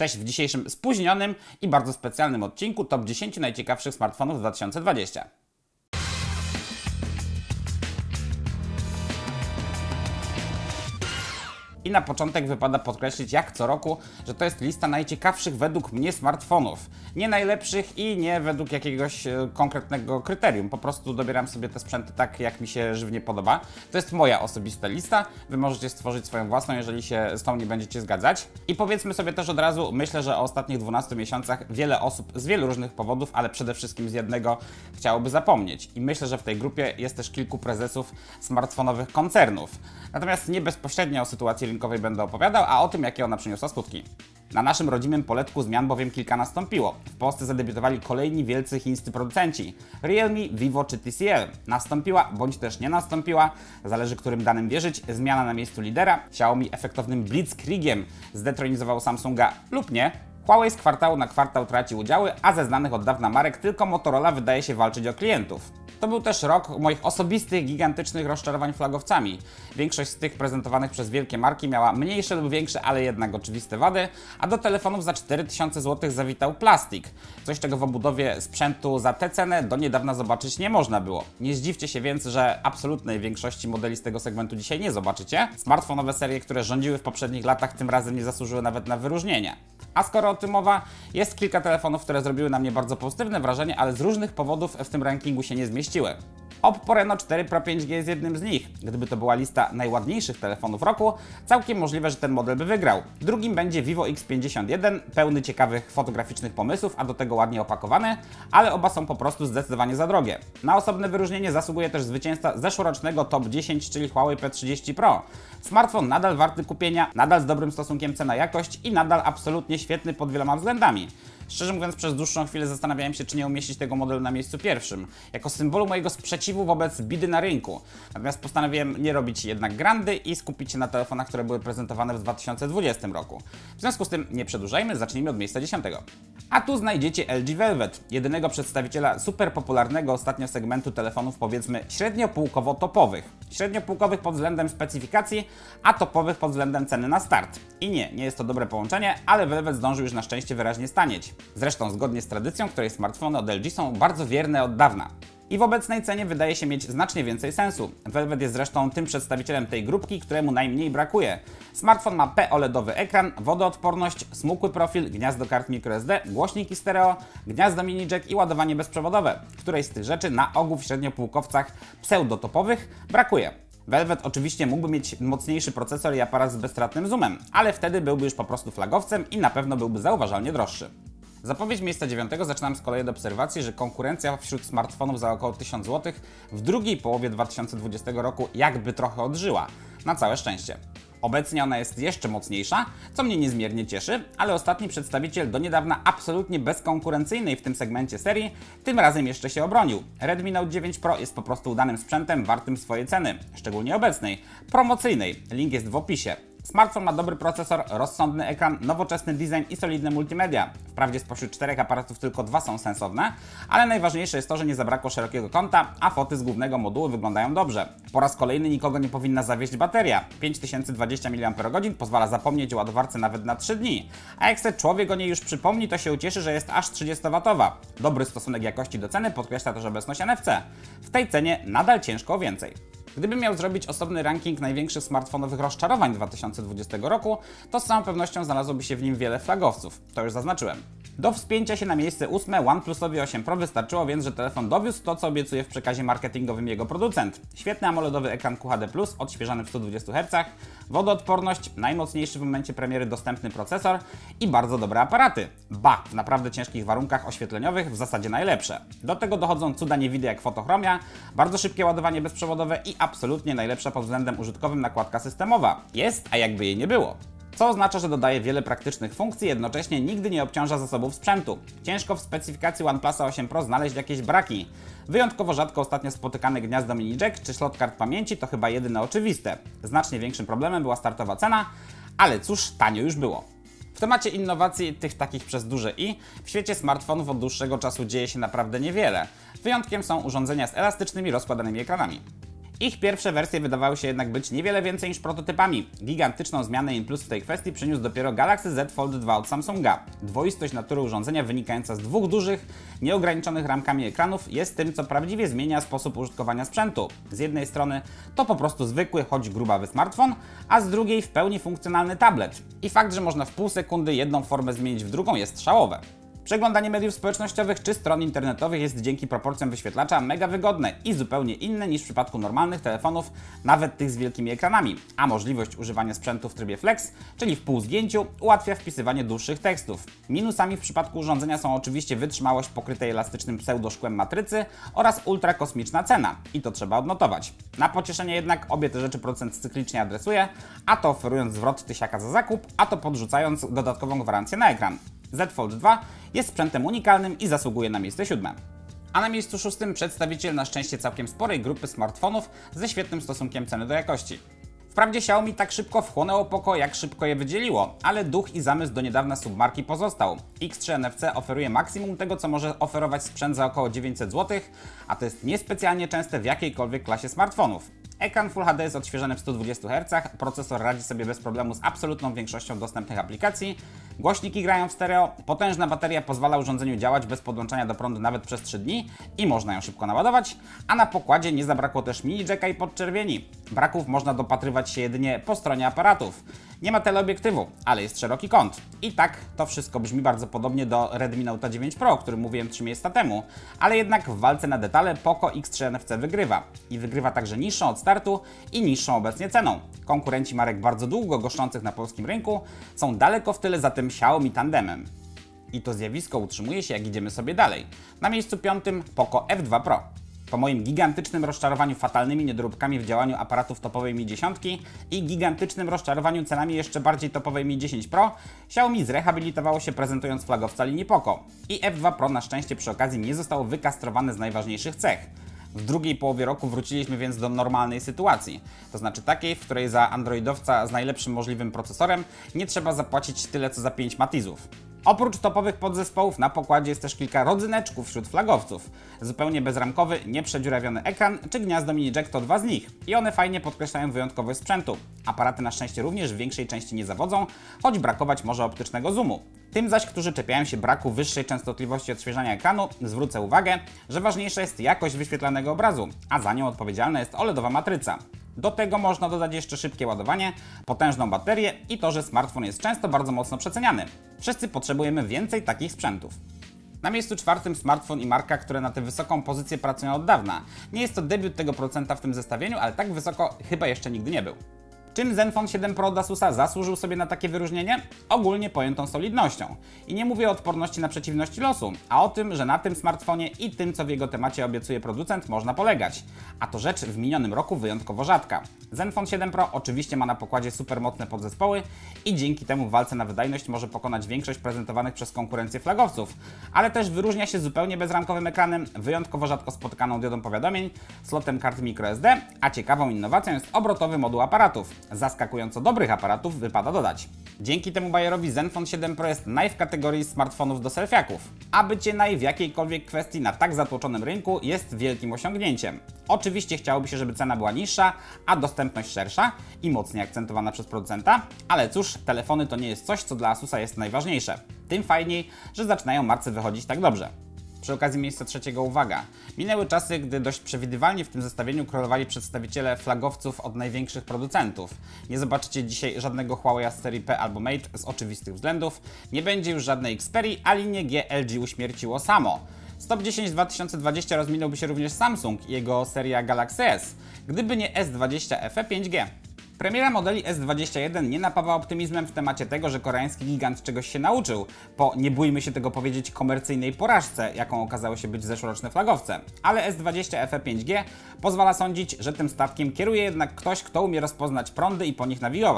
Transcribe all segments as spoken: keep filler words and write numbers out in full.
Cześć w dzisiejszym spóźnionym i bardzo specjalnym odcinku top dziesięć najciekawszych smartfonów dwa tysiące dwudziestego. I na początek wypada podkreślić, jak co roku, że to jest lista najciekawszych według mnie smartfonów. Nie najlepszych i nie według jakiegoś e, konkretnego kryterium. Po prostu dobieram sobie te sprzęty tak, jak mi się żywnie podoba. To jest moja osobista lista. Wy możecie stworzyć swoją własną, jeżeli się z tą nie będziecie zgadzać. I powiedzmy sobie też od razu, myślę, że o ostatnich dwunastu miesiącach wiele osób z wielu różnych powodów, ale przede wszystkim z jednego chciałoby zapomnieć. I myślę, że w tej grupie jest też kilku prezesów smartfonowych koncernów. Natomiast nie bezpośrednio o sytuacji rynkowej będę opowiadał, a o tym, jakie ona przyniosła skutki. Na naszym rodzimym poletku zmian bowiem kilka nastąpiło. W Polsce zadebiutowali kolejni wielcy chińscy producenci. Realme, Vivo czy T C L. Nastąpiła, bądź też nie nastąpiła, zależy którym danym wierzyć, zmiana na miejscu lidera. Xiaomi efektownym blitzkriegiem zdetronizował Samsunga lub nie. Huawei z kwartału na kwartał traci udziały, a ze znanych od dawna marek tylko Motorola wydaje się walczyć o klientów. To był też rok moich osobistych, gigantycznych rozczarowań flagowcami. Większość z tych prezentowanych przez wielkie marki miała mniejsze lub większe, ale jednak oczywiste wady, a do telefonów za cztery tysiące złotych zawitał plastik. Coś, czego w obudowie sprzętu za tę cenę do niedawna zobaczyć nie można było. Nie zdziwcie się więc, że absolutnej większości modeli z tego segmentu dzisiaj nie zobaczycie. Smartfonowe serie, które rządziły w poprzednich latach, tym razem nie zasłużyły nawet na wyróżnienie. A skoro o tym mowa, jest kilka telefonów, które zrobiły na mnie bardzo pozytywne wrażenie, ale z różnych powodów w tym rankingu się nie zmieściły. Oppo Reno cztery Pro pięć G jest jednym z nich. Gdyby to była lista najładniejszych telefonów roku, całkiem możliwe, że ten model by wygrał. Drugim będzie Vivo X pięćdziesiąt jeden, pełny ciekawych fotograficznych pomysłów, a do tego ładnie opakowany, ale oba są po prostu zdecydowanie za drogie. Na osobne wyróżnienie zasługuje też zwycięzca zeszłorocznego top dziesięć, czyli Huawei P trzydzieści Pro. Smartfon nadal warty kupienia, nadal z dobrym stosunkiem cena-jakość i nadal absolutnie świetny pod wieloma względami. Szczerze mówiąc, przez dłuższą chwilę zastanawiałem się, czy nie umieścić tego modelu na miejscu pierwszym, jako symbolu mojego sprzeciwu wobec bidy na rynku. Natomiast postanowiłem nie robić jednak grandy i skupić się na telefonach, które były prezentowane w dwa tysiące dwudziestym roku. W związku z tym nie przedłużajmy, zacznijmy od miejsca dziesiątego. A tu znajdziecie L G Velvet, jedynego przedstawiciela super popularnego ostatnio segmentu telefonów, powiedzmy średniopółkowo-topowych. Średniopółkowych pod względem specyfikacji, a topowych pod względem ceny na start. I nie, nie jest to dobre połączenie, ale Velvet zdążył już na szczęście wyraźnie stanieć. Zresztą zgodnie z tradycją, której smartfony od L G są bardzo wierne od dawna. I w obecnej cenie wydaje się mieć znacznie więcej sensu. Velvet jest zresztą tym przedstawicielem tej grupki, któremu najmniej brakuje. Smartfon ma P OLEDowy ekran, wodoodporność, smukły profil, gniazdo kart microSD, głośniki stereo, gniazdo mini jack i ładowanie bezprzewodowe. Której z tych rzeczy na ogół w średniopółkowcach pseudotopowych brakuje. Velvet oczywiście mógłby mieć mocniejszy procesor i aparat z bezstratnym zoomem, ale wtedy byłby już po prostu flagowcem i na pewno byłby zauważalnie droższy. Zapowiedź miejsca dziewiątego zaczynam z kolei od obserwacji, że konkurencja wśród smartfonów za około tysiąc złotych w drugiej połowie dwa tysiące dwudziestego roku jakby trochę odżyła. Na całe szczęście. Obecnie ona jest jeszcze mocniejsza, co mnie niezmiernie cieszy, ale ostatni przedstawiciel do niedawna absolutnie bezkonkurencyjnej w tym segmencie serii tym razem jeszcze się obronił. Redmi Note dziewięć Pro jest po prostu udanym sprzętem wartym swojej ceny, szczególnie obecnej, promocyjnej. Link jest w opisie. Smartfon ma dobry procesor, rozsądny ekran, nowoczesny design i solidne multimedia. Wprawdzie spośród czterech aparatów tylko dwa są sensowne, ale najważniejsze jest to, że nie zabrakło szerokiego kąta, a foty z głównego modułu wyglądają dobrze. Po raz kolejny nikogo nie powinna zawieść bateria. pięć tysięcy dwadzieścia miliampergodzin pozwala zapomnieć o ładowarce nawet na trzy dni. A jak se człowiek o niej już przypomni, to się ucieszy, że jest aż trzydziestowatowa. Dobry stosunek jakości do ceny podkreśla też obecność N F C. W tej cenie nadal ciężko o więcej. Gdybym miał zrobić osobny ranking największych smartfonowych rozczarowań dwa tysiące dwudziestego roku, to z całą pewnością znalazłoby się w nim wiele flagowców. To już zaznaczyłem. Do wspięcia się na miejsce ósme OnePlusowi osiem Pro wystarczyło więc, że telefon dowiózł to, co obiecuje w przekazie marketingowym jego producent. Świetny AMOLEDowy ekran Q H D plus, odświeżany w stu dwudziestu hercach, wodoodporność, najmocniejszy w momencie premiery dostępny procesor i bardzo dobre aparaty. Ba, w naprawdę ciężkich warunkach oświetleniowych w zasadzie najlepsze. Do tego dochodzą cuda niewidy jak fotochromia, bardzo szybkie ładowanie bezprzewodowe i absolutnie najlepsza pod względem użytkowym nakładka systemowa. Jest, a jakby jej nie było. Co oznacza, że dodaje wiele praktycznych funkcji, jednocześnie nigdy nie obciąża zasobów sprzętu. Ciężko w specyfikacji OnePlusa osiem Pro znaleźć jakieś braki. Wyjątkowo rzadko ostatnio spotykane gniazdo mini jack czy slot kart pamięci to chyba jedyne oczywiste. Znacznie większym problemem była startowa cena, ale cóż, tanio już było. W temacie innowacji, tych takich przez duże i, w świecie smartfonów od dłuższego czasu dzieje się naprawdę niewiele. Wyjątkiem są urządzenia z elastycznymi, rozkładanymi ekranami. Ich pierwsze wersje wydawały się jednak być niewiele więcej niż prototypami. Gigantyczną zmianę in plus w tej kwestii przyniósł dopiero Galaxy Z Fold dwa od Samsunga. Dwoistość natury urządzenia wynikająca z dwóch dużych, nieograniczonych ramkami ekranów jest tym, co prawdziwie zmienia sposób użytkowania sprzętu. Z jednej strony to po prostu zwykły, choć grubawy smartfon, a z drugiej w pełni funkcjonalny tablet. I fakt, że można w pół sekundy jedną formę zmienić w drugą, jest szałowe. Przeglądanie mediów społecznościowych czy stron internetowych jest dzięki proporcjom wyświetlacza mega wygodne i zupełnie inne niż w przypadku normalnych telefonów, nawet tych z wielkimi ekranami, a możliwość używania sprzętu w trybie flex, czyli w półzgięciu, ułatwia wpisywanie dłuższych tekstów. Minusami w przypadku urządzenia są oczywiście wytrzymałość pokrytej elastycznym pseudoszkłem matrycy oraz ultrakosmiczna cena, i to trzeba odnotować. Na pocieszenie jednak obie te rzeczy producent cyklicznie adresuje, a to oferując zwrot tysiaka za zakup, a to podrzucając dodatkową gwarancję na ekran. Z Fold dwa jest sprzętem unikalnym i zasługuje na miejsce siódme. A na miejscu szóstym przedstawiciel na szczęście całkiem sporej grupy smartfonów ze świetnym stosunkiem ceny do jakości. Wprawdzie Xiaomi tak szybko wchłonęło Poco, jak szybko je wydzieliło, ale duch i zamysł do niedawna submarki pozostał. X trzy N F C oferuje maksimum tego, co może oferować sprzęt za około dziewięćset złotych, a to jest niespecjalnie częste w jakiejkolwiek klasie smartfonów. Ekran Full H D jest odświeżony w stu dwudziestu hercach, procesor radzi sobie bez problemu z absolutną większością dostępnych aplikacji, głośniki grają w stereo, potężna bateria pozwala urządzeniu działać bez podłączania do prądu nawet przez trzy dni i można ją szybko naładować, a na pokładzie nie zabrakło też mini jacka i podczerwieni. Braków można dopatrywać się jedynie po stronie aparatów. Nie ma teleobiektywu, ale jest szeroki kąt. I tak to wszystko brzmi bardzo podobnie do Redmi Note dziewięć Pro, o którym mówiłem trzy miejsca temu, ale jednak w walce na detale Poco X trzy N F C wygrywa. I wygrywa także niższą od startu i niższą obecnie ceną. Konkurenci marek bardzo długo goszczących na polskim rynku są daleko w tyle za tym Xiaomi tandemem. I to zjawisko utrzymuje się, jak idziemy sobie dalej. Na miejscu piątym Poco F dwa Pro. Po moim gigantycznym rozczarowaniu fatalnymi niedoróbkami w działaniu aparatów topowej Mi dziesięć i gigantycznym rozczarowaniu cenami jeszcze bardziej topowej Mi dziesięć Pro, Xiaomi zrehabilitowało się, prezentując flagowca linii Poco. I F dwa Pro na szczęście przy okazji nie zostało wykastrowane z najważniejszych cech. W drugiej połowie roku wróciliśmy więc do normalnej sytuacji, to znaczy takiej, w której za androidowca z najlepszym możliwym procesorem nie trzeba zapłacić tyle co za pięć matizów. Oprócz topowych podzespołów na pokładzie jest też kilka rodzyneczków wśród flagowców. Zupełnie bezramkowy, nieprzedziurawiony ekran czy gniazdo mini jack to dwa z nich i one fajnie podkreślają wyjątkowość sprzętu. Aparaty na szczęście również w większej części nie zawodzą, choć brakować może optycznego zoomu. Tym zaś, którzy czepiają się braku wyższej częstotliwości odświeżania ekranu, zwrócę uwagę, że ważniejsza jest jakość wyświetlanego obrazu, a za nią odpowiedzialna jest OLEDowa matryca. Do tego można dodać jeszcze szybkie ładowanie, potężną baterię i to, że smartfon jest często bardzo mocno przeceniany. Wszyscy potrzebujemy więcej takich sprzętów. Na miejscu czwartym smartfon i marka, które na tę wysoką pozycję pracują od dawna. Nie jest to debiut tego producenta w tym zestawieniu, ale tak wysoko chyba jeszcze nigdy nie był. Czym Zenfone siedem Pro od Asusa zasłużył sobie na takie wyróżnienie? Ogólnie pojętą solidnością. I nie mówię o odporności na przeciwności losu, a o tym, że na tym smartfonie i tym, co w jego temacie obiecuje producent, można polegać. A to rzecz w minionym roku wyjątkowo rzadka. Zenfone siedem Pro oczywiście ma na pokładzie super mocne podzespoły i dzięki temu w walce na wydajność może pokonać większość prezentowanych przez konkurencję flagowców, ale też wyróżnia się zupełnie bezramkowym ekranem, wyjątkowo rzadko spotykaną diodą powiadomień, slotem kart microSD, a ciekawą innowacją jest obrotowy moduł aparatów. Zaskakująco dobrych aparatów wypada dodać. Dzięki temu bajerowi Zenfone siedem Pro jest naj w kategorii smartfonów do selfiaków, a bycie naj w jakiejkolwiek kwestii na tak zatłoczonym rynku jest wielkim osiągnięciem. Oczywiście chciałoby się, żeby cena była niższa, a dostępność szersza i mocniej akcentowana przez producenta, ale cóż, telefony to nie jest coś, co dla Asusa jest najważniejsze. Tym fajniej, że zaczynają marce wychodzić tak dobrze. Przy okazji miejsca trzeciego uwaga. Minęły czasy, gdy dość przewidywalnie w tym zestawieniu królowali przedstawiciele flagowców od największych producentów. Nie zobaczycie dzisiaj żadnego Huawei z serii P albo Mate z oczywistych względów. Nie będzie już żadnej Xperii, a linię G L G uśmierciło samo. Z top dziesięć dwa tysiące dwadzieścia rozminąłby się również Samsung i jego seria Galaxy S, gdyby nie S dwadzieścia F E pięć G. Premiera modeli S dwadzieścia jeden nie napawa optymizmem w temacie tego, że koreański gigant czegoś się nauczył, po, nie bójmy się tego powiedzieć, komercyjnej porażce, jaką okazało się być zeszłoroczne flagowce. Ale S dwadzieścia F E pięć G pozwala sądzić, że tym statkiem kieruje jednak ktoś, kto umie rozpoznać prądy i po nich nawigować.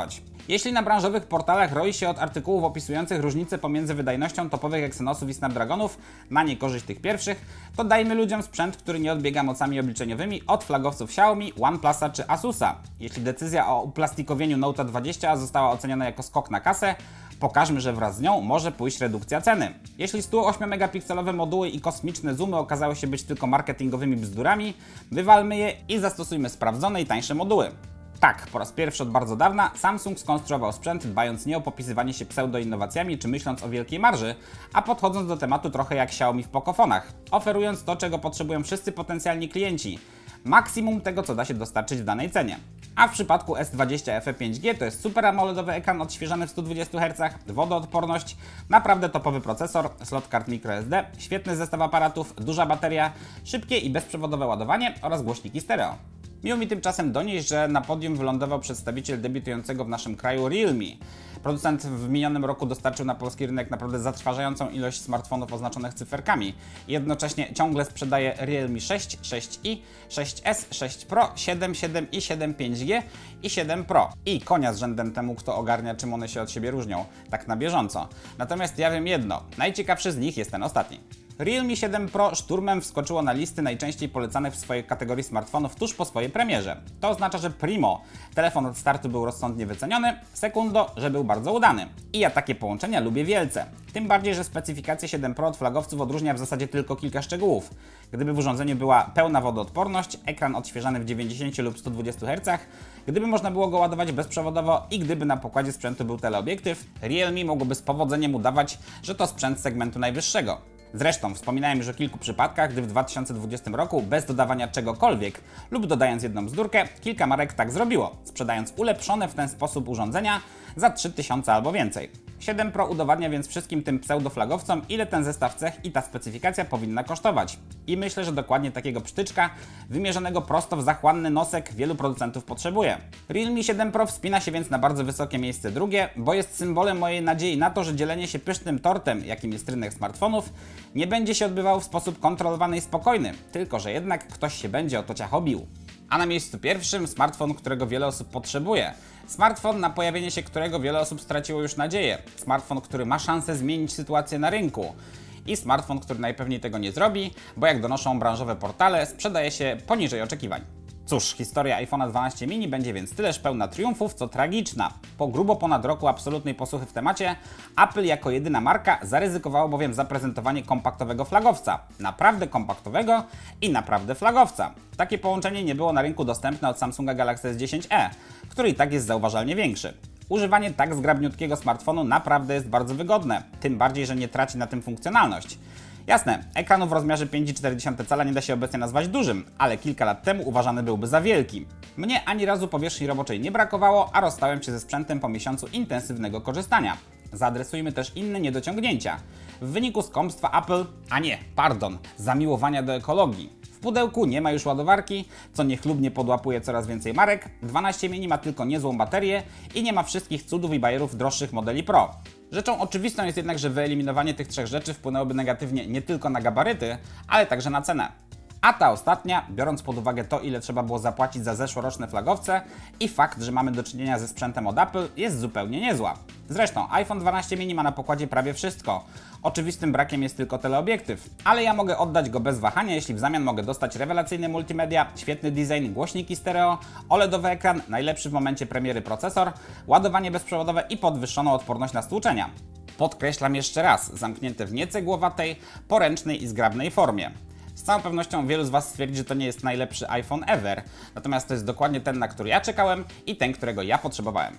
Jeśli na branżowych portalach roi się od artykułów opisujących różnice pomiędzy wydajnością topowych Exynosów i Snapdragonów na niekorzyść tych pierwszych, to dajmy ludziom sprzęt, który nie odbiega mocami obliczeniowymi od flagowców Xiaomi, OnePlusa czy Asusa. Jeśli decyzja o uplastikowieniu Note dwadzieścia została oceniona jako skok na kasę, pokażmy, że wraz z nią może pójść redukcja ceny. Jeśli sto osiem megapikselowe moduły i kosmiczne zoomy okazały się być tylko marketingowymi bzdurami, wywalmy je i zastosujmy sprawdzone i tańsze moduły. Tak, po raz pierwszy od bardzo dawna Samsung skonstruował sprzęt, dbając nie o popisywanie się pseudo-innowacjami czy myśląc o wielkiej marży, a podchodząc do tematu trochę jak Xiaomi w pokofonach, oferując to, czego potrzebują wszyscy potencjalni klienci. Maksimum tego, co da się dostarczyć w danej cenie. A w przypadku S dwadzieścia F E pięć G to jest super AMOLEDowy ekran odświeżany w stu dwudziestu hercach, wodoodporność, naprawdę topowy procesor, slot kart microSD, świetny zestaw aparatów, duża bateria, szybkie i bezprzewodowe ładowanie oraz głośniki stereo. Miło mi tymczasem donieść, że na podium wylądował przedstawiciel debiutującego w naszym kraju Realme. Producent w minionym roku dostarczył na polski rynek naprawdę zatrważającą ilość smartfonów oznaczonych cyferkami. Jednocześnie ciągle sprzedaje Realme sześć, sześć i, sześć S, sześć Pro, siedem, siedem i, siedem pięć G i siedem Pro. I konia z rzędem temu, kto ogarnia, czym one się od siebie różnią, tak na bieżąco. Natomiast ja wiem jedno, najciekawszy z nich jest ten ostatni. Realme siedem Pro szturmem wskoczyło na listy najczęściej polecanych w swojej kategorii smartfonów tuż po swojej premierze. To oznacza, że primo, telefon od startu był rozsądnie wyceniony, sekundo, że był bardzo udany. I ja takie połączenia lubię wielce. Tym bardziej, że specyfikacja siedem Pro od flagowców odróżnia w zasadzie tylko kilka szczegółów. Gdyby w urządzeniu była pełna wodoodporność, ekran odświeżany w dziewięćdziesięciu lub stu dwudziestu hercach, gdyby można było go ładować bezprzewodowo i gdyby na pokładzie sprzętu był teleobiektyw, Realme mogłoby z powodzeniem udawać, że to sprzęt segmentu najwyższego. Zresztą wspominałem już o kilku przypadkach, gdy w dwa tysiące dwudziestym roku bez dodawania czegokolwiek lub dodając jedną bzdurkę, kilka marek tak zrobiło, sprzedając ulepszone w ten sposób urządzenia za trzy tysiące albo więcej. siedem Pro udowadnia więc wszystkim tym pseudoflagowcom, ile ten zestaw cech i ta specyfikacja powinna kosztować. I myślę, że dokładnie takiego psztyczka, wymierzonego prosto w zachłanny nosek, wielu producentów potrzebuje. Realme siedem Pro wspina się więc na bardzo wysokie miejsce drugie, bo jest symbolem mojej nadziei na to, że dzielenie się pysznym tortem, jakim jest rynek smartfonów, nie będzie się odbywało w sposób kontrolowany i spokojny, tylko że jednak ktoś się będzie o to ciachobił. A na miejscu pierwszym smartfon, którego wiele osób potrzebuje. Smartfon, na pojawienie się którego wiele osób straciło już nadzieję. Smartfon, który ma szansę zmienić sytuację na rynku. I smartfon, który najpewniej tego nie zrobi, bo jak donoszą branżowe portale, sprzedaje się poniżej oczekiwań. Cóż, historia iPhone'a dwanaście mini będzie więc tyleż pełna triumfów, co tragiczna. Po grubo ponad roku absolutnej posłuchy w temacie, Apple jako jedyna marka zaryzykowało bowiem zaprezentowanie kompaktowego flagowca. Naprawdę kompaktowego i naprawdę flagowca. Takie połączenie nie było na rynku dostępne od Samsunga Galaxy S dziesięć e, który i tak jest zauważalnie większy. Używanie tak zgrabniutkiego smartfonu naprawdę jest bardzo wygodne, tym bardziej, że nie traci na tym funkcjonalność. Jasne, ekranu w rozmiarze pięć przecinek cztery cala nie da się obecnie nazwać dużym, ale kilka lat temu uważany byłby za wielki. Mnie ani razu powierzchni roboczej nie brakowało, a rozstałem się ze sprzętem po miesiącu intensywnego korzystania. Zaadresujmy też inne niedociągnięcia. W wyniku skąpstwa Apple, a nie, pardon, zamiłowania do ekologii. W pudełku nie ma już ładowarki, co niechlubnie podłapuje coraz więcej marek, dwanaście mini ma tylko niezłą baterię i nie ma wszystkich cudów i bajerów droższych modeli Pro. Rzeczą oczywistą jest jednak, że wyeliminowanie tych trzech rzeczy wpłynęłoby negatywnie nie tylko na gabaryty, ale także na cenę. A ta ostatnia, biorąc pod uwagę to, ile trzeba było zapłacić za zeszłoroczne flagowce i fakt, że mamy do czynienia ze sprzętem od Apple, jest zupełnie niezła. Zresztą iPhone dwanaście mini ma na pokładzie prawie wszystko. Oczywistym brakiem jest tylko teleobiektyw, ale ja mogę oddać go bez wahania, jeśli w zamian mogę dostać rewelacyjne multimedia, świetny design, głośniki stereo, OLEDowy ekran, najlepszy w momencie premiery procesor, ładowanie bezprzewodowe i podwyższoną odporność na stłuczenia. Podkreślam jeszcze raz, zamknięte w niecegłowatej, poręcznej i zgrabnej formie. Z całą pewnością wielu z Was stwierdzi, że to nie jest najlepszy iPhone ever, natomiast to jest dokładnie ten, na który ja czekałem i ten, którego ja potrzebowałem.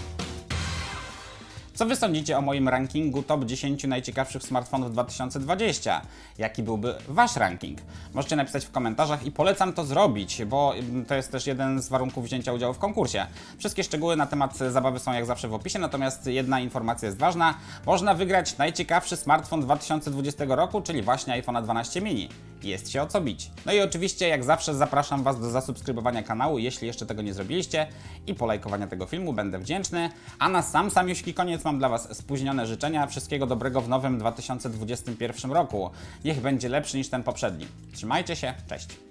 Co Wy sądzicie o moim rankingu top dziesięć najciekawszych smartfonów dwa tysiące dwudziestego? Jaki byłby Wasz ranking? Możecie napisać w komentarzach i polecam to zrobić, bo to jest też jeden z warunków wzięcia udziału w konkursie. Wszystkie szczegóły na temat zabawy są jak zawsze w opisie, natomiast jedna informacja jest ważna. Można wygrać najciekawszy smartfon dwa tysiące dwudziestego roku, czyli właśnie iPhone'a dwanaście mini. Jest się o co bić. No i oczywiście, jak zawsze, zapraszam Was do zasubskrybowania kanału, jeśli jeszcze tego nie zrobiliście, i polajkowania tego filmu, będę wdzięczny. A na sam samiuśki koniec mam dla Was spóźnione życzenia. Wszystkiego dobrego w nowym dwa tysiące dwudziestym pierwszym roku. Niech będzie lepszy niż ten poprzedni. Trzymajcie się, cześć!